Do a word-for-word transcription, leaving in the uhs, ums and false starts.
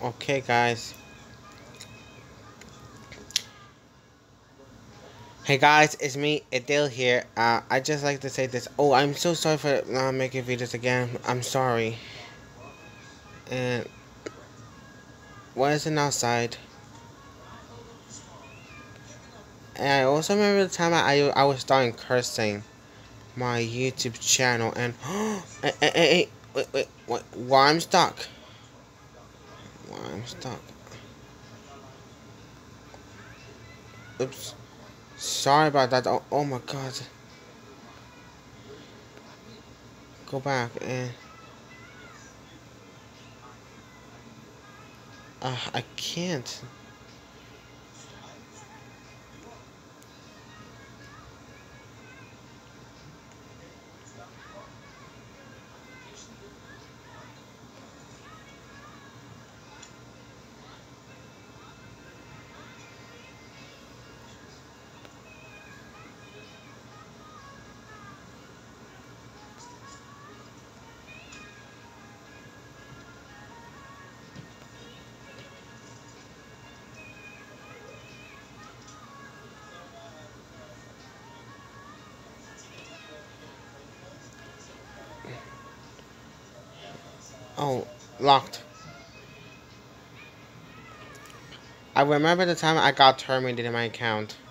Okay, guys. Hey guys, it's me, Adil here. Uh, I just like to say this. Oh, I'm so sorry for not making videos again. I'm sorry. And why is it outside? And I also remember the time I I was starting cursing my YouTube channel and hey, hey, hey, wait, wait, wait, why I'm stuck? Why I'm stuck? Oops. Sorry about that. Oh, oh my God. Go back and uh, I can't. Oh, locked. I remember the time I got terminated in my account.